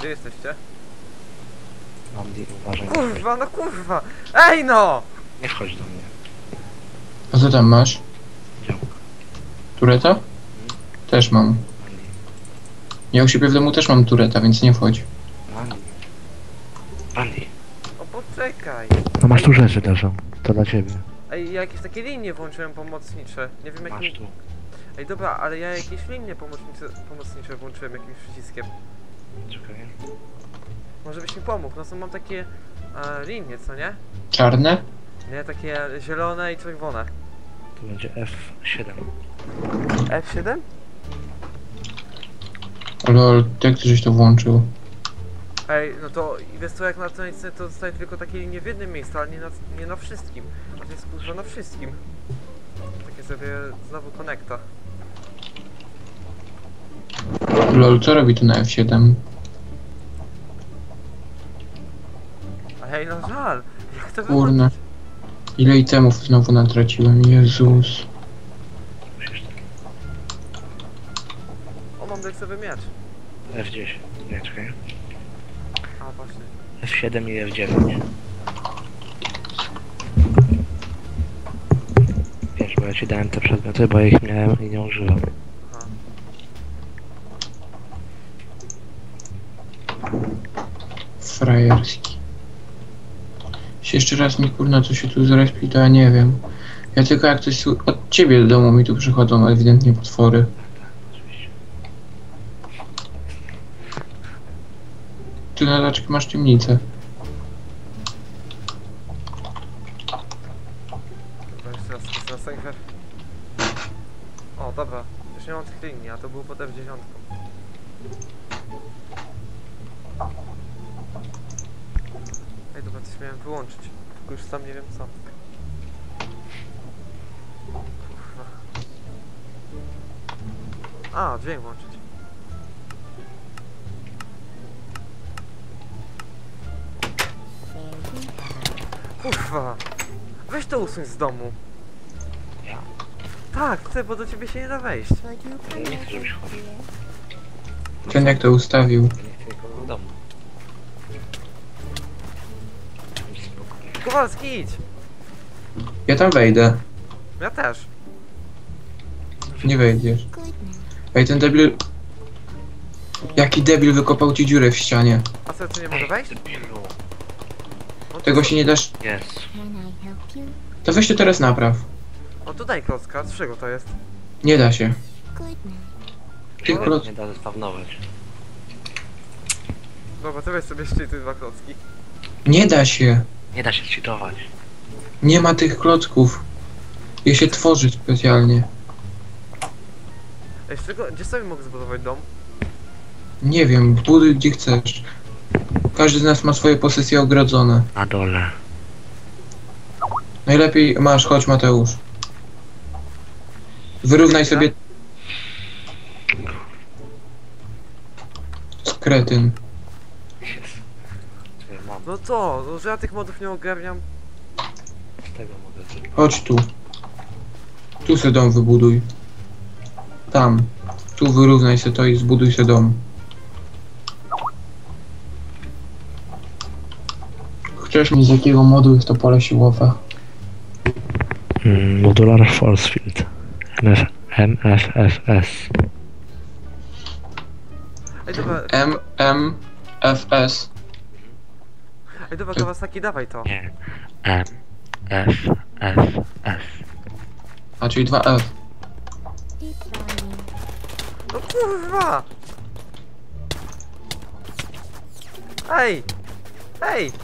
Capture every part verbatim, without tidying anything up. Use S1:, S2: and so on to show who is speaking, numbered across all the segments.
S1: Gdzie jesteście?
S2: Andy, uważaj.
S1: Kurwa, no kurwa! Ej no!
S2: Nie wchodź do mnie.
S3: A co tam masz?
S2: Działka.
S3: Tureta?
S2: Hmm?
S3: Też mam.
S2: Andy.
S3: Ja u siebie w domu też mam tureta, więc nie wchodź.
S2: Andy. Andy.
S1: O, poczekaj!
S2: No masz tu rzeczy leżą. To dla ciebie.
S1: Ej, ja jakieś takie linie włączyłem pomocnicze. Nie wiem
S2: Masz
S1: jakim...
S2: tu.
S1: Ej, dobra, ale ja jakieś linie pomocnicze, pomocnicze włączyłem jakimś przyciskiem.
S2: Czekaj.
S1: Może byś mi pomógł, no są mam takie e, linie, co nie?
S3: Czarne?
S1: Nie, takie zielone i czerwone.
S2: Tu będzie F siedem.
S1: F siedem?
S3: Lol, jak ty żeś to włączył?
S1: Ej, no to wiesz co, jak na to to zostaje tylko takie linie w jednym miejscu, ale nie na, nie na wszystkim. A to jest kurwa na wszystkim. Takie sobie znowu konekta.
S3: Lol, co robi tu na F siedem?
S1: Ej, no żal! Jak to
S3: Kurna.
S1: wyłączyć?
S3: Ile itemów znowu natraciłem, Jezus.
S2: Musisz tak.
S1: O, mam deksowy miecz.
S2: F dziesięć. Nie, czekaj.
S1: A, właśnie.
S2: F siedem i F dziewięć. Wiesz, bo ja ci dałem te przedmioty, bo ja ich miałem i nie używam.
S1: Aha.
S3: Frajerski. Jeśli jeszcze raz mi kurna co się tu zrespił, to ja nie wiem. Ja tylko jak coś sły- od ciebie do domu mi tu przychodzą ewidentnie potwory.
S2: Oczywiście.
S3: Ty na laczkę masz ciemnicę.
S1: Dobra, jeszcze raz, jeszcze raz serwer. O, dobra. Już nie mam tych linii, a to było potem w dziesiątką. Ej, dobra, coś miałem wyłączyć. Tylko już sam nie wiem co. Kurwa. A, dźwięk włączyć. Kurwa! Weź to usuń z domu.
S2: Ja?
S1: Tak, chcę, bo do ciebie się nie da wejść.
S2: Ja nie chcę, żebyś chodził.
S3: Ten jak to ustawił.
S2: Ja nie chcę nikogo w domu. Spokojnie.
S1: Kowalski, idź!
S3: Ja tam wejdę.
S1: Ja też.
S3: Nie wejdziesz. Ej, ten debil... Jaki debil wykopał ci dziurę w ścianie.
S1: A co, ty nie mogę wejść?
S2: debilu.
S1: No to
S3: Tego
S1: co?
S3: się nie dasz...
S2: Jest.
S3: To weź to teraz napraw.
S1: O, tu daj klocka, z czego to jest?
S3: Nie da się. Tych
S2: Tego
S3: kloc...
S2: nie da zespawnować.
S1: Dobra, to weź sobie szczyty te dwa klocki.
S3: Nie da się.
S2: Nie da się cheatować.
S3: Nie ma tych klocków. Je się tworzy specjalnie.
S1: Ej, z czego, gdzie sobie mogę zbudować dom?
S3: Nie wiem, buduj gdzie chcesz. Każdy z nas ma swoje posesje ogrodzone.
S2: Na dole.
S3: Najlepiej masz, chodź Mateusz. Wyrównaj sobie... Skretyn.
S2: Jest. Co ja mam?
S1: No co, no, że ja tych modów nie ogarniam.
S2: Z tego mogę zrobić.
S3: Chodź tu. Tu se dom wybuduj. Tam. Tu wyrównaj se to i zbuduj se dom. Chcesz mi z jakiego modu jest to pole siłowe?
S2: Mm, modular force field. M F F S.
S1: Ej, dobra,
S3: M M F S.
S1: ej, dobra, to was taki dawaj to.
S2: Nie. M F F S.
S3: A czyli dwa F.
S1: No kurwa! Ej! Ej!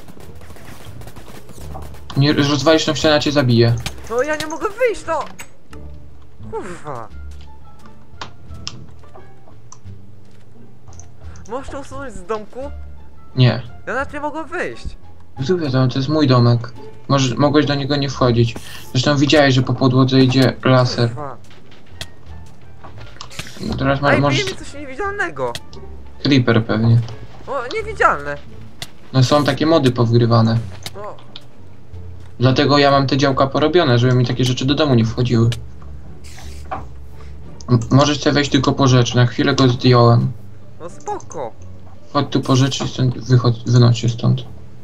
S3: Nie rozwalisz tą ścianę, a cię zabije.
S1: No ja nie mogę wyjść, no! Kurwa! Możesz to usunąć z domku?
S3: Nie.
S1: Ja nawet nie mogę wyjść.
S3: Zrób to, to jest mój domek. Może, mogłeś do niego nie wchodzić. Zresztą widziałeś, że po podłodze idzie laser.
S1: Kurwa.
S3: No teraz ma,
S1: Ej,
S3: możesz...
S1: bije mi coś niewidzialnego!
S3: Creeper pewnie.
S1: O, niewidzialne!
S3: No są takie mody powgrywane.
S1: No,
S3: Dlatego ja mam te działka porobione, żeby mi takie rzeczy do domu nie wchodziły. M możesz sobie wejść tylko po rzeczy, na chwilę go zdjąłem.
S1: no spoko!
S3: Chodź tu po rzeczy i stąd wychodź, wynoś się stąd.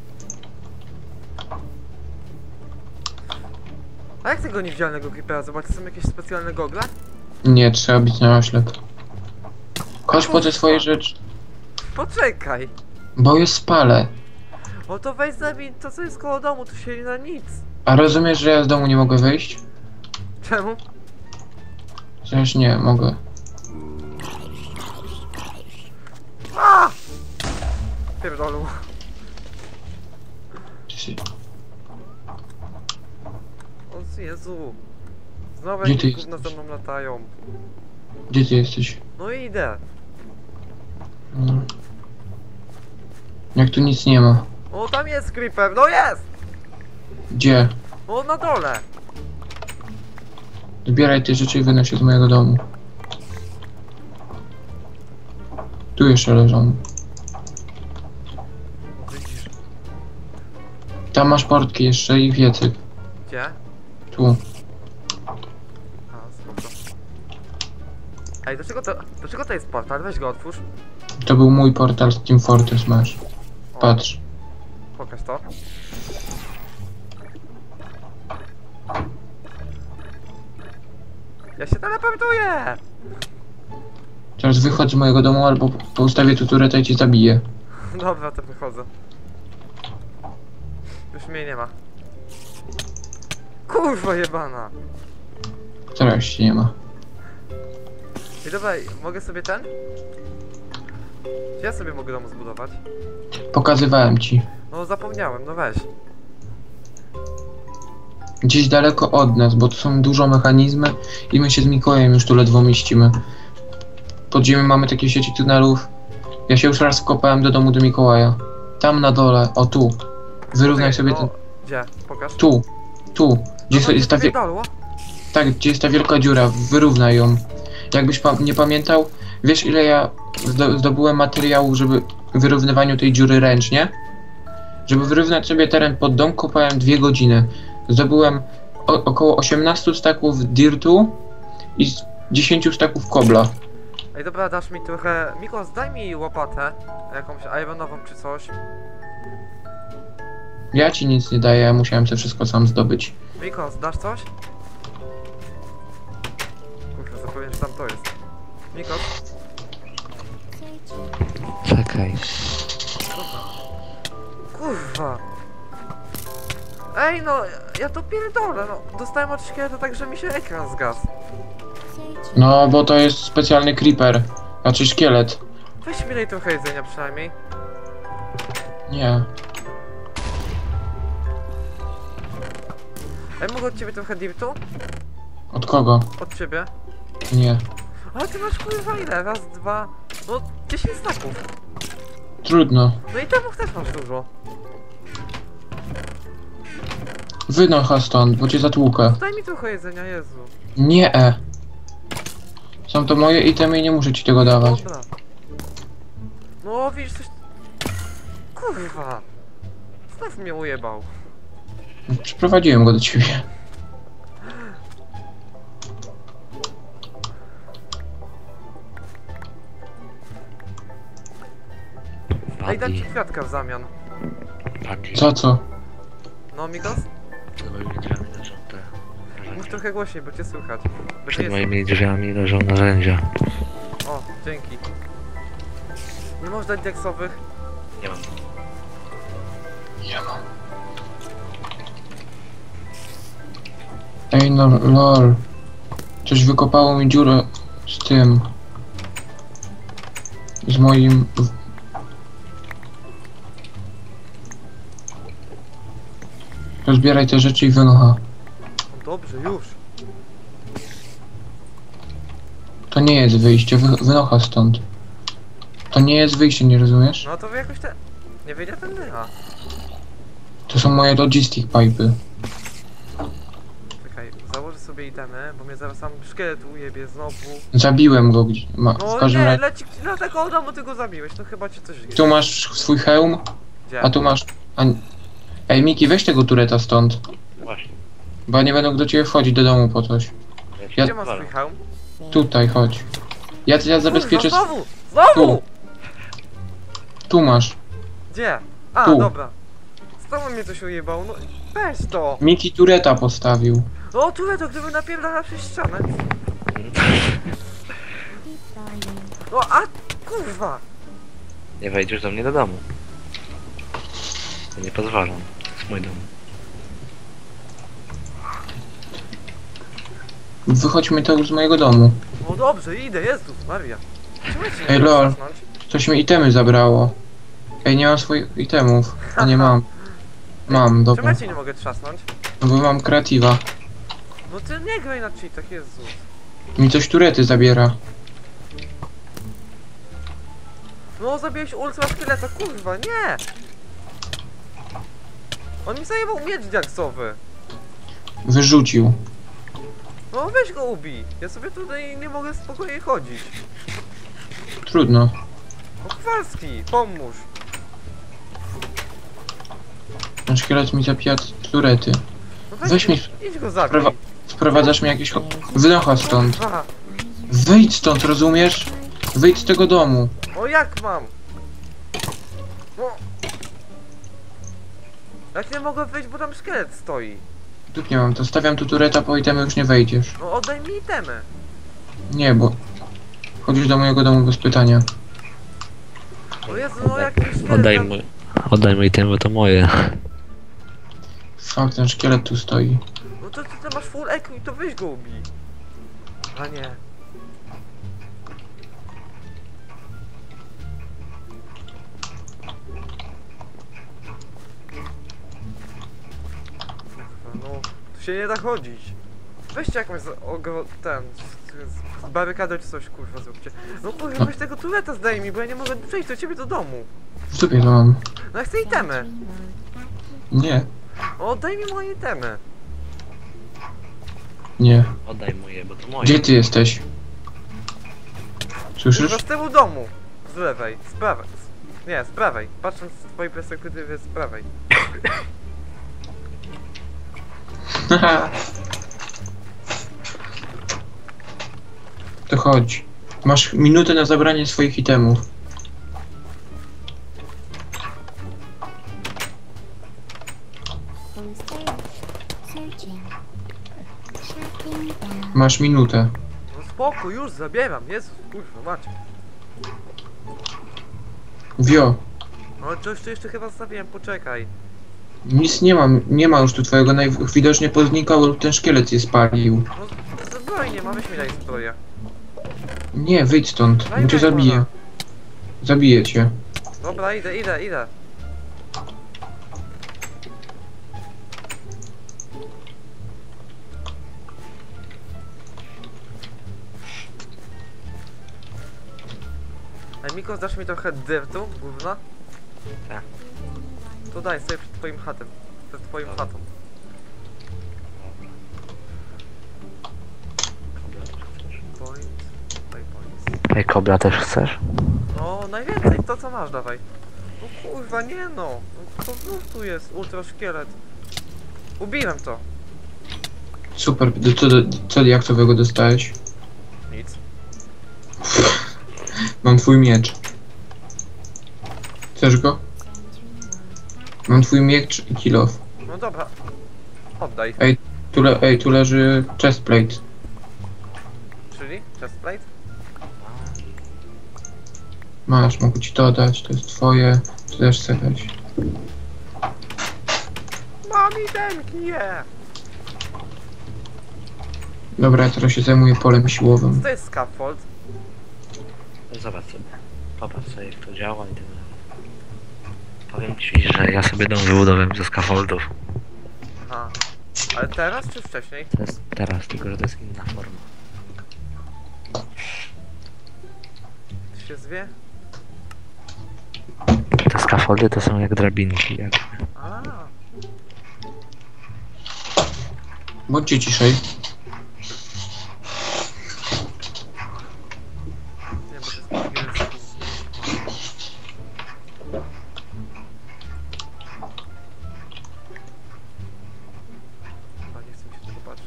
S1: A jak tego niewidzialnego creepera? Zobacz, są jakieś specjalne gogle?
S3: Nie, trzeba być na oślep. Chodź po te swoje rzeczy.
S1: Poczekaj!
S3: Bo je spalę.
S1: O to weź zabij to, co jest koło domu, tu się nie da nic.
S3: A rozumiesz, że ja z domu nie mogę wyjść?
S1: Czemu?
S3: Przecież nie, mogę.
S1: A! Pierdolu.
S3: Ty się-
S1: O Jezu. Znowu
S3: Gdzie
S1: jakieś
S3: ty
S1: gówna za
S3: jesteś?
S1: mną latają.
S3: Gdzie ty jesteś?
S1: No i idę.
S3: No. Jak tu nic nie ma.
S1: O, tam jest creeper, no jest!
S3: Gdzie?
S1: No na dole.
S3: Zbieraj te rzeczy i wynoś się z mojego domu. Tu jeszcze leżą.
S1: Widzisz.
S3: Tam masz portki jeszcze i wiecyk.
S1: Gdzie?
S3: Tu.
S1: A, spoko. Ej, do czego to, do czego to jest portal? Weź go otwórz.
S3: To był mój portal z Team Fortress masz.
S1: O,
S3: Patrz.
S1: pokaż to. Ja się teleportuję!
S3: Teraz wychodź z mojego domu albo poustawię tu tureta i cię zabiję.
S1: Dobra, to wychodzę. Już mnie nie ma. Kurwa jebana!
S3: Teraz się nie ma.
S1: I dobra, mogę sobie ten? Czy ja sobie mogę dom zbudować?
S3: Pokazywałem ci.
S1: No zapomniałem, no weź.
S3: Gdzieś daleko od nas, bo tu są dużo mechanizmy i my się z Mikołajem już tu ledwo mieścimy. Pod ziemią mamy takie sieci tunelów. Ja się już raz wkopałem do domu do Mikołaja. Tam na dole, o tu. Wyrównaj sobie
S1: no,
S3: ten...
S1: Gdzie? Pokaż.
S3: Tu, tu. Gdzie
S1: no,
S3: jest ta wie...
S1: pierdolło.
S3: Tak, gdzie jest ta wielka dziura, wyrównaj ją. Jakbyś pa nie pamiętał, wiesz ile ja zdo zdobyłem materiału, żeby wyrównywaniu tej dziury ręcznie? Żeby wyrównać sobie teren pod dom, kopałem dwie godziny. Zdobyłem o około osiemnaście staków dirtu i z dziesięć staków kobla.
S1: Ej dobra, dasz mi trochę... Mikos, daj mi łopatę. Jakąś ironową czy coś.
S3: Ja ci nic nie daję, ja musiałem to wszystko sam zdobyć.
S1: Mikos, dasz coś? Kurwa, zapowiem, że tam to jest. Mikos,
S2: Czekaj.
S1: kurwa. Ej no, ja to pierdolę, no. Dostałem od szkieleta tak, że mi się ekran zgasł.
S3: No, bo to jest specjalny creeper. Znaczy szkielet.
S1: Weź mi daj trochę jedzenia przynajmniej.
S3: Nie.
S1: Ej, mogę od ciebie trochę dirtu?
S3: Od kogo?
S1: Od ciebie?
S3: Nie.
S1: Ale ty masz kurwa ile? Raz, dwa... No, dziesięć staków.
S3: Trudno.
S1: No i temu też masz dużo.
S3: Wynocha stąd, bo cię zatłukę.
S1: Daj mi trochę jedzenia, Jezu.
S3: Nie. E. Są to moje itemy i nie muszę ci tego dawać.
S1: Dobra. No, widzisz coś... Kurwa. Znów mnie ujebał.
S3: Przyprowadziłem go do ciebie.
S1: Ej, dam ci
S2: Buddy.
S1: kwiatka w zamian.
S2: Buddy.
S3: Za co?
S1: No, Mikos?
S2: Przed moimi drzwiami leżą te
S1: Mów
S2: narzędzia.
S1: trochę głośniej, bo cię słychać. Bo
S2: Przed
S1: cię
S2: moimi drzwiami leżą narzędzia.
S1: jest... O, dzięki. Nie możesz dać deksowych?
S2: Nie mam.
S3: Ja mam. Ej no lol. Coś wykopało mi dziurę z tym. Z moim... Rozbieraj te rzeczy i wynocha.
S1: No dobrze, już.
S3: To nie jest wyjście, wy, wynocha stąd. To nie jest wyjście, nie rozumiesz?
S1: No to wy jakoś te... Nie wyjdzie ten dycha.
S3: To są moje logistic pipe'y.
S1: Czekaj, założę sobie itemy, bo mnie zaraz sam szkielet ujebie znowu.
S3: Zabiłem go gdzie... Ma, w
S1: No
S3: każdym
S1: nie,
S3: razie...
S1: leci... Dlatego od domu ty go zabiłeś, to chyba ci coś jest.
S3: Tu masz swój hełm,
S1: Gdzie?
S3: a tu masz... A... Ej Miki, weź tego tureta stąd.
S2: Właśnie.
S3: Bo ja nie będę do ciebie wchodzić do domu po coś. Ja-
S1: Gdzie masz swój hełm?
S3: Tutaj, chodź. Ja, ja zabezpieczę...
S1: Kurwa, znowu! Znowu!
S3: Tu. tu masz.
S1: Gdzie? A,
S3: Tu.
S1: dobra. Znowu mnie coś ujebał, no weź to.
S3: Miki tureta postawił.
S1: O, tu to gdyby napierdala przez ścianę. No, a kurwa.
S2: Nie wejdziesz do mnie do domu. Ja nie pozwalam. To jest mój dom.
S3: Wychodźmy to z mojego domu.
S1: No dobrze, idę, Jezus Maria. Czemu ja ci nie
S3: Ej,
S1: mogę
S3: lol.
S1: zasnąć?
S3: Coś mi itemy zabrało. Ej, nie mam swoich itemów. A nie mam. Mam,
S1: Czemu
S3: dobra.
S1: ja ci nie mogę trzasnąć?
S3: No bo mam kreatywa.
S1: No ty nie graj na cheatach, Jezus.
S3: Mi coś turety zabiera.
S1: No zabiłeś ultra szkieleta, kurwa, nie! On mi zajebał miecz diaksowy.
S3: Wyrzucił.
S1: No weź go ubij. Ja sobie tutaj nie mogę spokojnie chodzić.
S3: Trudno.
S1: No Kowalski, pomóż.
S3: Ten szkielet mi zapija turety.
S1: No
S3: Weź mi-
S1: idź go zabij.
S3: Sprawa- Sprowadzasz mi jakieś... Wynocha stąd.
S1: Kurwa.
S3: Wyjdź stąd, rozumiesz? Wyjdź z tego domu.
S1: O jak mam? No. Jak nie mogę wyjść, bo tam szkielet stoi.
S3: Tu nie mam, to stawiam tu tureta, po itemy już nie wejdziesz.
S1: No oddaj mi itemy.
S3: Nie, bo... Chodzisz do mojego domu bez pytania.
S1: O Jezu, no jak mi szkielet
S2: Oddaj
S1: tam...
S2: mu, oddaj mi ten, bo to moje.
S3: Fuck, ten szkielet tu stoi.
S1: No to ty, ty masz full eku i to weź go ubij. A nie. Kurwa, no, tu się nie da chodzić. Weźcie jakąś za- ogro... ten... z- z- barykadę czy coś, kurwa, zróbcie. No kurwa, weź tego tureta zdejmij, bo ja nie mogę przejść do ciebie do domu.
S3: W dupie to mam.
S1: No ja chcę itemy.
S3: Nie,
S1: O, oddaj mi moje itemy.
S3: nie.
S2: Oddaj mu je, bo to moje.
S3: Gdzie ty jesteś? Słyszysz?
S1: Kurwa, z tyłu domu. Z lewej, z prawej. Z... Nie, z prawej. Patrząc z twojej perspektywy, z prawej.
S3: To chodź. Masz minutę na zabranie swoich itemów.
S4: Full stage. Searching. Shutting down.
S3: Masz minutę.
S1: No spokój, już zabieram. Jezus, kurwa, macie.
S3: Wio.
S1: No coś tu jeszcze chyba zostawiłem, poczekaj.
S3: Nic nie mam, nie ma już tu twojego, najwidoczniej poznikało lub ten szkielet je spalił.
S1: No zbroi nie ma, weź mi daj zbroję.
S3: Nie, wyjdź stąd,
S1: Daj
S3: bo cię
S1: mi iPhone'a.
S3: zabiję. Zabiję cię.
S1: Dobra, idę, idę, idę. Ej, Miko, dasz mi trochę dyrtu, gówna?
S2: Tak.
S1: To daj sobie przed twoim chatem. Przed twoim
S2: Dobra.
S1: chatą. Point, daj points.
S2: Ej, kobra też chcesz?
S1: No, najwięcej, to co masz, dawaj. No kurwa, nie no. No, to znów tu jest ultra szkielet. Ubiłem to.
S3: Super, do- co, do- co diaktowego dostałeś?
S1: Nic.
S3: Mam twój miecz. Chcesz go? Mam twój miecz i kill off.
S1: No dobra. Oddaj.
S3: Tu, le ej, tu leży chestplate.
S1: Czyli? Chestplate?
S3: Masz, mogę ci to dać, to jest twoje. Tu też chcę dać.
S1: Mam itemki, nie!
S3: Dobra, ja teraz się zajmuję polem siłowym.
S1: Co to jest scaffold?
S2: No zobacz sobie. Popatrz sobie, jak to działa i tak dalej. Powiem ci, że ja sobie dom wybudowałem ze scaffoldów.
S1: Aha. Ale teraz czy wcześniej?
S2: To jest teraz, tylko że to jest inna forma.
S1: Ty się zwie?
S2: Te scaffoldy to są jak drabinki, jak...
S1: A.
S3: Bądźcie ciszej.
S1: Nie, bo to jest angielski. Chyba nie chcę mi się tego patrzeć.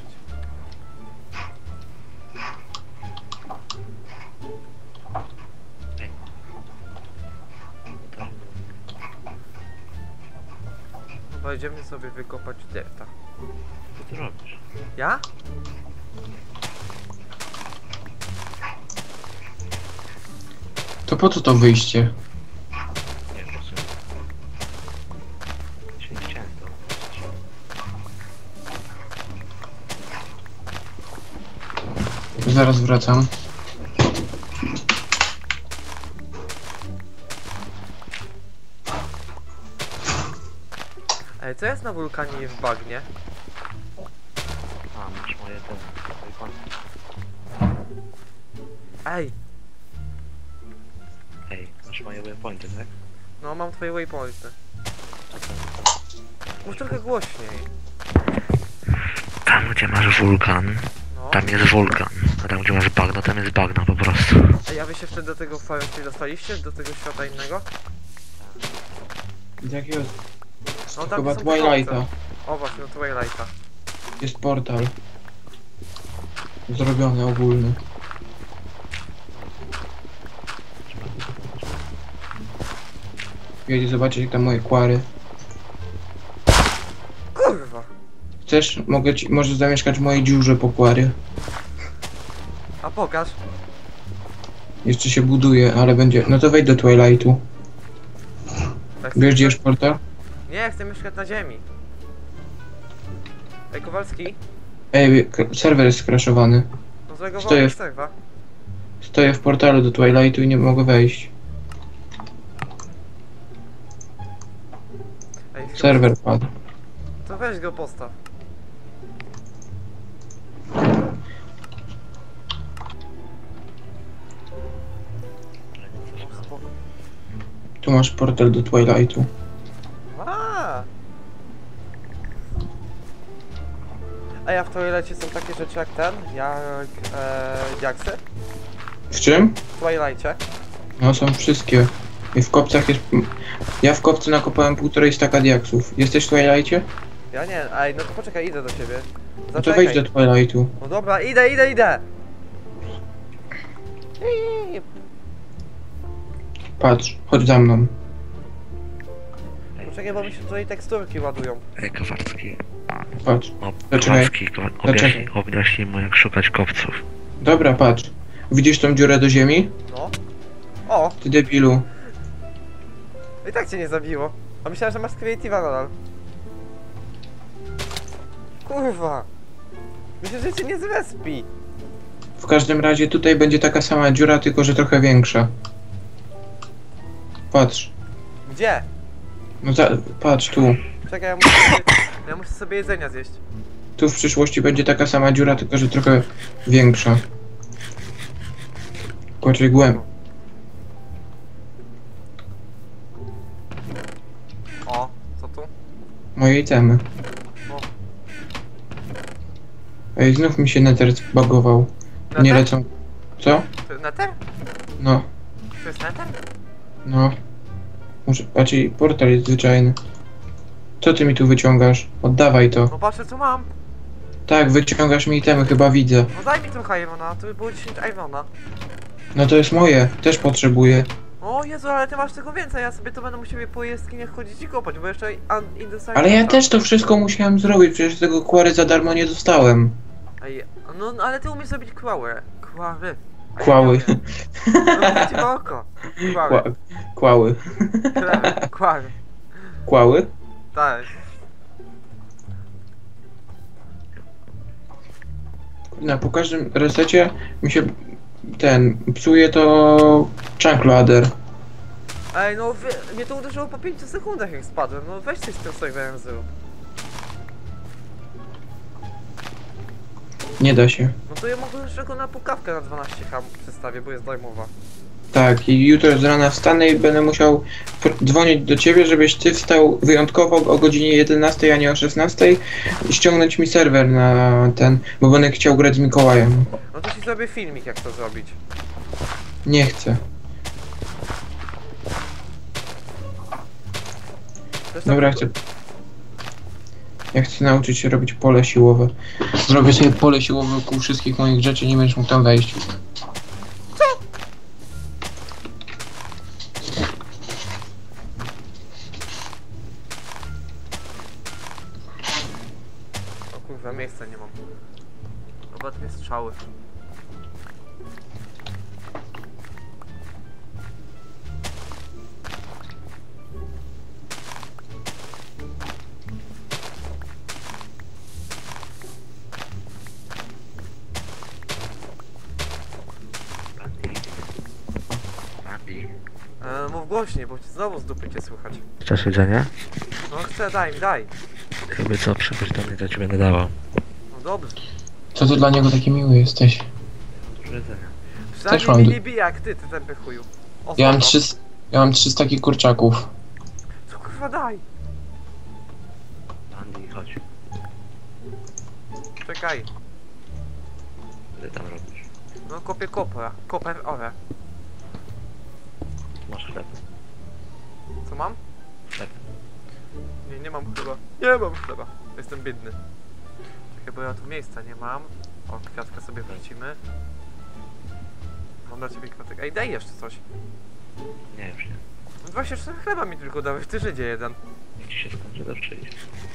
S2: Ej.
S1: Pojedziemy sobie wykopać delta.
S2: Co ty robisz?
S1: Ja?
S3: To po co to wyjście?
S2: Nie, po prostu... Się nie chciałem to powiedzieć.
S3: Zaraz wracam.
S1: Ej, co jest na wulkanie i w bagnie?
S2: A, masz moje te... twoje konto.
S1: Ej,
S2: Ej, masz moje waypointy, tak?
S1: no mam twoje waypointy.
S2: A to...
S1: Mów trochę głośniej.
S2: Tam gdzie masz wulkan,
S1: No.
S2: tam jest wulkan. A tam gdzie masz bagno, tam jest bagno po prostu.
S1: Ej, a wy się wtedy do tego Firestone dostaliście? Do tego świata innego?
S3: Jak jest?
S1: No tam
S3: Chyba
S1: są te
S3: Twilighta.
S1: kopce. O właśnie, no Twilighta.
S3: Jest portal. Zrobiony, ogólny. Jedzie zobaczyć tam moje kwary.
S1: Kurwa!
S3: Chcesz? Mogę ci, możesz zamieszkać w mojej dziurze po kwary.
S1: A pokaż.
S3: Jeszcze się buduje, ale będzie... No to wejdź do Twilightu.
S1: Tak chcę
S3: Wiesz gdzie
S1: mieszkać-
S3: jest portal?
S1: Nie, chcę mieszkać na ziemi. Ej, Kowalski?
S3: Ej, k- serwer jest skraszowany.
S1: No złego
S3: Stoję
S1: wody
S3: w-
S1: serwa.
S3: Stoję w portalu do Twilightu i nie mogę wejść.
S1: Ej, chyba-
S3: Serwer padł.
S1: To weź go postaw.
S3: Tu masz portal do Twilightu.
S1: A. Ej, a w Twilightie są takie rzeczy jak ten? Jak... E, jaksy?
S3: W czym?
S1: W Twilightie?
S3: No są wszystkie. I w kopcach jest... Ja w kopcu nakopałem półtorej staka diaksów. Jesteś w Twilightie?
S1: Ja nie, ej, no to poczekaj, idę do ciebie.
S3: No to
S1: Zaczekaj.
S3: wejdź do Twilightu.
S1: No dobra, idę, idę, idę! Ej,
S3: Patrz, chodź za mną.
S1: Poczekaj, bo mi się tutaj teksturki ładują.
S2: Ej, Kowalski.
S3: Patrz.
S2: O,
S3: Zaczekaj.
S2: Kowalski, Kowa- objaśnij, objaśnij mu jak szukać kopców.
S3: Dobra, patrz. Widzisz tą dziurę do ziemi?
S1: No. O,
S3: Ty debilu.
S1: i tak cię nie zabiło. A myślałem, że masz creative'a nadal. Kurwa. Myślę, że cię nie zrespi.
S3: W każdym razie tutaj będzie taka sama dziura, tylko że trochę większa. Patrz.
S1: Gdzie?
S3: No za, patrz tu.
S1: Czekaj, ja muszę sobie, ja muszę sobie jedzenia zjeść.
S3: Tu w przyszłości będzie taka sama dziura, tylko że trochę większa. Kłaczej głęb.
S1: O, co tu?
S3: Moje itemy.
S1: O.
S3: Ej, znów mi się nether zbagował. Nie
S1: Nether?
S3: lecą. Co?
S1: To jest Nether?
S3: No,
S1: To jest Nether?
S3: no. Muszę, raczej portal jest zwyczajny. Co ty mi tu wyciągasz? Oddawaj to.
S1: No patrzę co mam.
S3: Tak, wyciągasz mi itemy, chyba widzę.
S1: No daj mi trochę Irona, to by było dziesięć Irona.
S3: No to jest moje, też potrzebuję.
S1: O Jezu, ale ty masz tego więcej, ja sobie to będę musiał po jaskiniach chodzić i kopać, bo jeszcze un- in the side
S3: Ale ja
S1: tam.
S3: też to wszystko musiałem zrobić, przecież tego kwary za darmo nie dostałem.
S1: Ej, no no, ale ty umiesz zrobić kłałę. Kławy. A ja
S3: Kłały.
S1: nie umiem. No mówię ci w oko.
S3: Kła,
S1: Kławy.
S3: kłały.
S1: Kławy. Kławy.
S3: Kłały?
S1: Tak.
S3: No, po każdym resecie mi się ten psuje to chunk ladder.
S1: Ej, no wy, mnie to uderzyło po pięciu sekundach jak spadłem, no weź coś z tym serwerem zrób.
S3: Nie da się.
S1: No to ja mogę jeszcze go na pukawkę na dwanaście ham przestawię, bo jest darmowa.
S3: Tak, i jutro z rana wstanę i będę musiał pr- dzwonić do ciebie, żebyś ty wstał wyjątkowo o godzinie jedenastej, a nie o szesnastej i ściągnąć mi serwer na ten, bo będę chciał grać z Mikołajem.
S1: No to ci zrobię filmik jak to zrobić.
S3: Nie chcę.
S1: Zresztą
S3: Dobra,
S1: tylko-
S3: chcę. Ja chcę nauczyć się robić pole siłowe. Zrobię sobie pole siłowe wokół wszystkich moich rzeczy, nie będziesz mógł tam wejść.
S1: kurwa, miejsca nie mam. Chyba dwie strzały.
S2: Bandy. Bandy.
S1: E, mów głośniej, bo ci znowu z dupy cię słychać.
S2: Chcesz jedzenie?
S1: No chcę, daj mi, daj.
S2: Jakby co, przychodź do mnie, to ci będę dawał.
S1: No dobrze.
S3: Co ty dla niego taki miły jesteś?
S2: Dużo jedzenia.
S1: Przynajmniej
S3: mam
S1: mi
S3: du-
S1: nie bije jak ty, ty tępy chuju. O,
S3: Ja mam
S1: spoko.
S3: trzy, ja mam trzy staki kurczaków.
S1: Co kurwa daj?
S2: Bandy, chodź.
S1: Czekaj.
S2: Co ty tam robisz?
S1: No kopię kopra. Koper ore.
S2: Masz chleb.
S1: Co mam?
S2: Chleb.
S1: Nie, nie mam chleba. Nie mam chleba. Jestem biedny. Czekaj, bo ja tu miejsca nie mam. O, kwiatka sobie wrzucimy. Mam dla ciebie kwiatek. Ej, daj jeszcze coś.
S2: Nie, już nie.
S1: No dwadzieścia cztery chleba mi tylko dałeś, ty Żydzie jeden.
S2: Jak ci się skończy, to przyjdzie.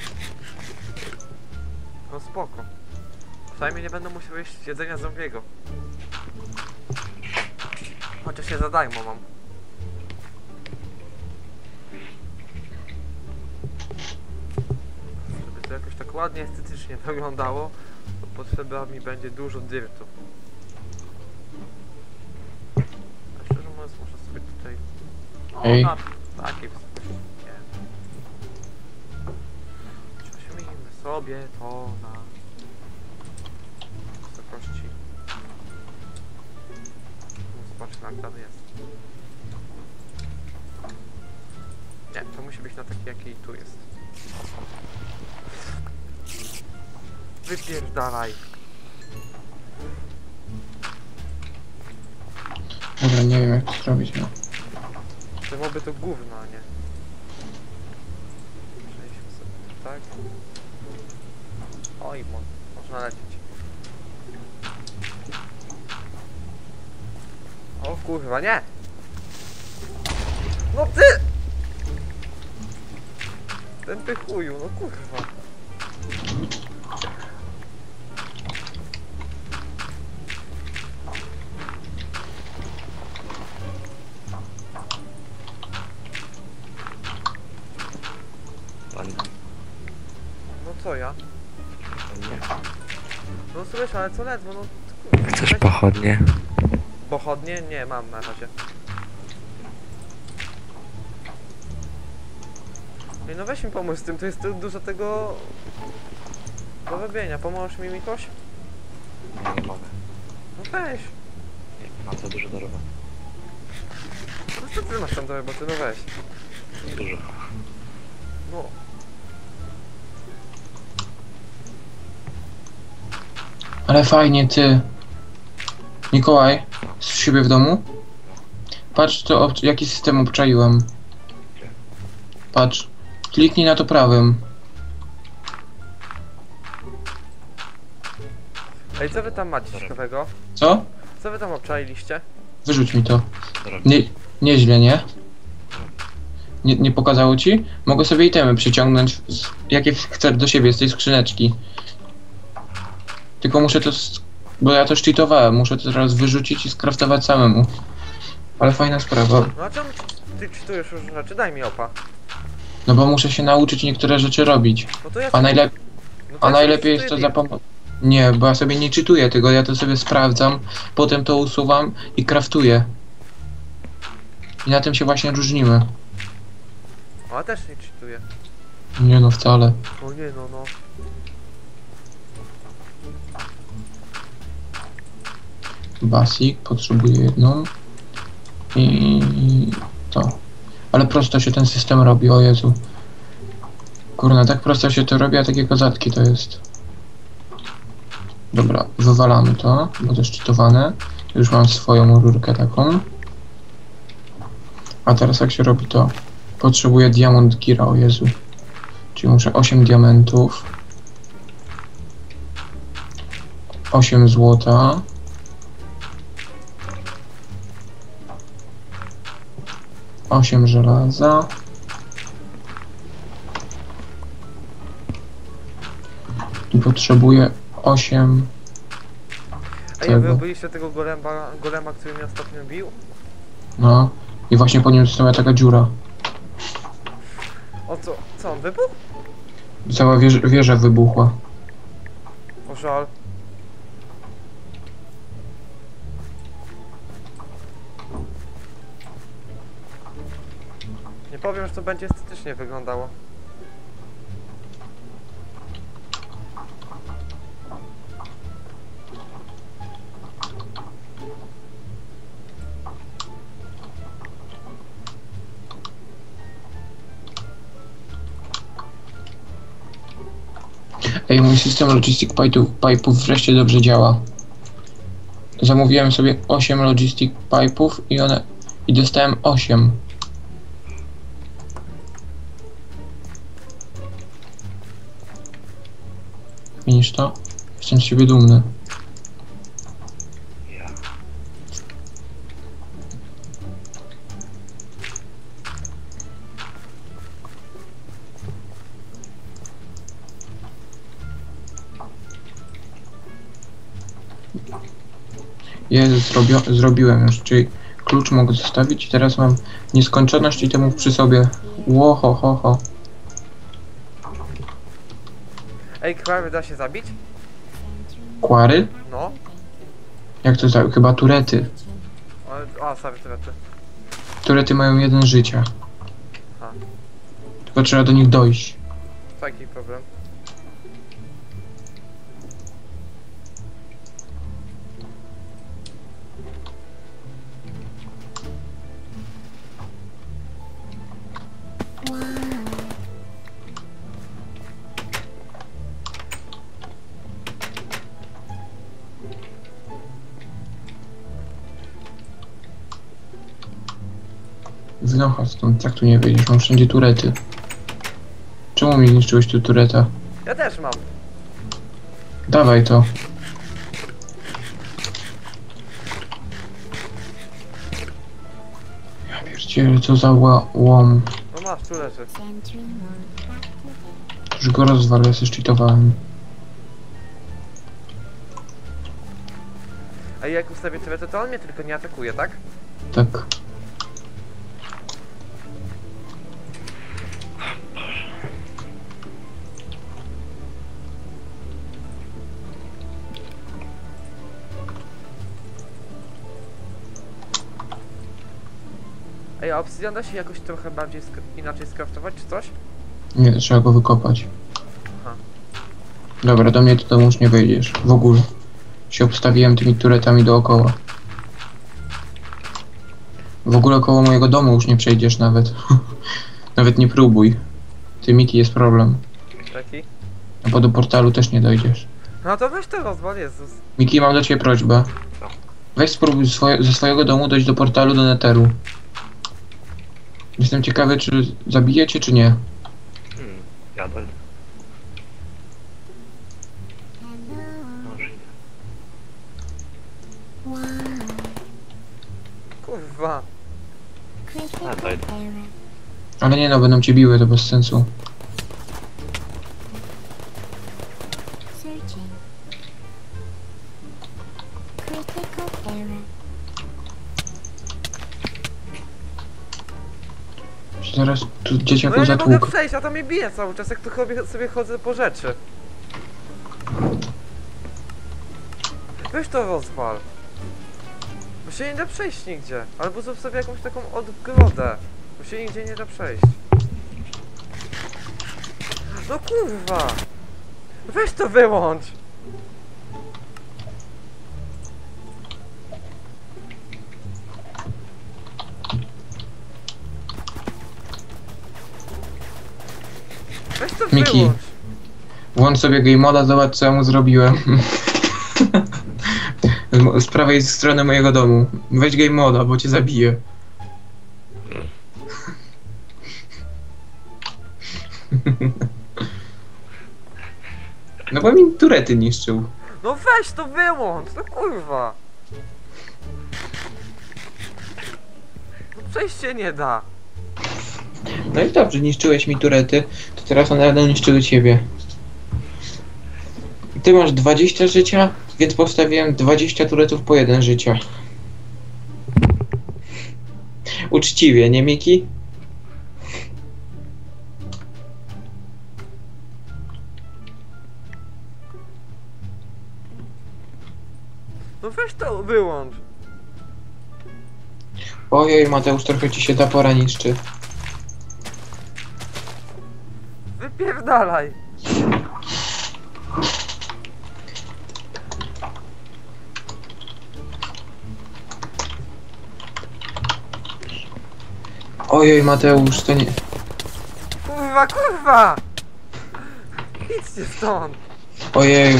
S1: No spoko. Przynajmniej nie będę musiał jeść jedzenia zombiego. Chociaż się za darmo mam. Żeby to jakoś tak ładnie, estetycznie wyglądało, to potrzeba mi będzie dużo dyrtu. A szczerze mówiąc, muszę sobie tutaj... O,
S3: Ej.
S1: na takiej wysokości, nie. Prześmijmy sobie to na wysokości. No, zobaczmy jak tam jest. Nie, to musi być na takiej jakiej tu jest. Wypierdalaj.
S3: Dobra, nie wiem jak to zrobić, no.
S1: Te moby to gówno, a nie. Przejdźmy sobie tu, tak. Oj, mo można lecieć. O kurwa, nie! No ty! Ten ty chuju, no kurwa.
S2: Bandy.
S1: No co ja?
S2: Nie.
S1: No słyszę, ale co ledwo, no kurwa.
S2: Chcesz
S1: weź-
S2: pochodnie?
S1: Pochodnie? Nie, mam na razie. Ej, no weź mi pomóż z tym, to jest tu dużo tego... do robienia. Pomożesz mi, Mikoś?
S2: Nie, nie mogę.
S1: No weź.
S2: Nie, mam za dużo do roboty.
S1: No co ty masz tam do roboty? No weź.
S2: Dużo.
S1: No.
S3: Ale fajnie, ty. Mikołaj, z siebie w domu? Patrz, to ob- jaki system obczaiłem. Patrz. Kliknij na to prawym.
S1: Ej, co wy tam macie ciekawego?
S3: Co?
S1: Co wy tam obczailiście?
S3: Wyrzuć mi to.
S2: Co robisz?
S3: Nie, nieźle, nie? nie? Nie pokazało ci? Mogę sobie itemy przyciągnąć, z- jakie chcę do siebie z tej skrzyneczki. Tylko muszę to, s- bo ja to cheatowałem, muszę to teraz wyrzucić i skraftować samemu. Ale fajna sprawa.
S1: No a czemu ty czytujesz już rzeczy? Daj mi opa.
S3: No bo muszę się nauczyć niektóre rzeczy robić.
S1: No to ja
S3: A,
S1: sobie-
S3: najlep
S1: no to
S3: a
S1: ja
S3: najlepiej
S1: sobie
S3: jest to
S1: czytuję
S3: za pomocą... Nie, bo ja sobie nie czytuję tego, ja to sobie sprawdzam, potem to usuwam i kraftuję. I na tym się właśnie różnimy.
S1: No ja też nie czytuję.
S3: Nie no, wcale.
S1: O nie, no no.
S3: Basic, potrzebuję jedną. I to. Ale prosto się ten system robi, o Jezu. Kurna, tak prosto się to robi, a takie kozatki to jest. Dobra, wywalamy to, bo to jest cheatowane. Już mam swoją rurkę taką. A teraz jak się robi to? Potrzebuję diamond gira, o Jezu. Czyli muszę osiem diamentów. osiem złota. osiem żelaza. I po... potrzebuję osiem.
S1: A ja wy
S3: Tego.
S1: byliście tego golema, golema, który mnie ostatnio bił?
S3: No. I właśnie po nim została taka dziura.
S1: O co? Co on wybuchł?
S3: Cała wież wieża wybuchła.
S1: O żal. Nie powiem, że to będzie estetycznie wyglądało.
S3: Ej, mój system logistic pipe'ów, pipe'ów wreszcie dobrze działa. Zamówiłem sobie osiem logistic pipe'ów i one... I dostałem osiem. Widzisz to? Jestem z siebie dumny.
S2: Ja.
S3: Jest, zrobio zrobiłem już, czyli klucz mogę zostawić i teraz mam nieskończoność itemów przy sobie. Ło, ho, ho, ho.
S1: Ej, krawy da się zabić?
S3: Kwary?
S1: No.
S3: Jak to za... Chyba turety.
S1: O, a, sorry, trety.
S3: Turety mają jeden życia.
S1: Aha.
S3: Tylko trzeba do nich dojść.
S1: Taki problem.
S3: Wynocha stąd, tak tu nie wyjdziesz, mam wszędzie turety. Czemu mi zniszczyłeś tu tureta?
S1: Ja też mam.
S3: Dawaj to. Ja pierdzielę, co za ła łom.
S1: No masz, tu leży.
S4: Sentry mode activated.
S3: Już go rozwalę, ja się cheatowałem.
S1: A jak ustawię tretę, to on mnie tylko nie atakuje, tak?
S3: Tak.
S1: Ej, a obsydian da się jakoś trochę bardziej sk- inaczej skraftować, czy coś?
S3: Nie, trzeba go wykopać.
S1: Aha.
S3: Dobra, do mnie to domu już nie wejdziesz. W ogóle. Się obstawiłem tymi turetami dookoła. W ogóle koło mojego domu już nie przejdziesz nawet. Nawet nie próbuj. Ty, Miki, jest problem.
S1: Taki?
S3: A bo do portalu też nie dojdziesz.
S1: No to weź to rozwal, Jezus.
S3: Miki, mam do ciebie prośbę.
S2: Co?
S3: Weź spróbuj swoje, ze swojego domu dojść do portalu do Netheru. Jestem ciekawy, czy zabijecie, czy nie.
S2: Hmm, ja dojdę.
S4: Hello.
S2: Może nie.
S4: Wow.
S1: Kurwa.
S4: Critical
S2: dojdę.
S4: error.
S3: Ale nie no, będą cię biły, to bez sensu.
S4: Searching. Critical error.
S3: Zaraz tu
S1: No
S3: dzieciaku
S1: ja nie mogę
S3: zatłuk.
S1: przejść, a to mnie bije cały czas, jak tu sobie, sobie chodzę po rzeczy. Weź to rozwal. Bo się nie da przejść nigdzie. Albo zrób sobie jakąś taką odgrodę. Bo się nigdzie nie da przejść. No kurwa! Weź to wyłącz! Weź to
S3: Miki.
S1: wyłącz!
S3: Włącz sobie game moda, zobacz co ja mu zrobiłem. Z mo- Z prawej strony mojego domu. Weź game moda, bo cię zabiję. No bo mi turety niszczył.
S1: No weź to wyłącz! No kurwa! No przejść się nie da.
S3: No i dobrze, niszczyłeś mi turety, to teraz one będą niszczyły ciebie. Ty masz dwadzieścia życia, więc postawiłem dwadzieścia turetów po jeden życia. Uczciwie, nie Miki?
S1: No weź to wyłącz.
S3: Ojej, Mateusz, trochę ci się ta pora niszczy.
S1: Wypierdalaj.
S3: Ojej, Mateusz, to nie...
S1: Kurwa, kurwa! Idźcie stąd.
S3: Ojeju.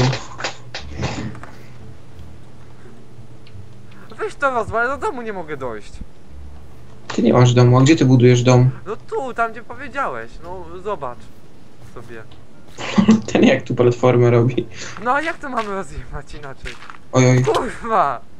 S1: Weź to rozwal, do domu nie mogę dojść.
S3: Ty nie masz domu, a gdzie ty budujesz dom?
S1: No tu, tam gdzie powiedziałeś. No zobacz sobie.
S3: Ten jak tu platformę robi?
S1: No a jak to mamy rozjechać inaczej?
S3: Ojoj.
S1: Kurwa!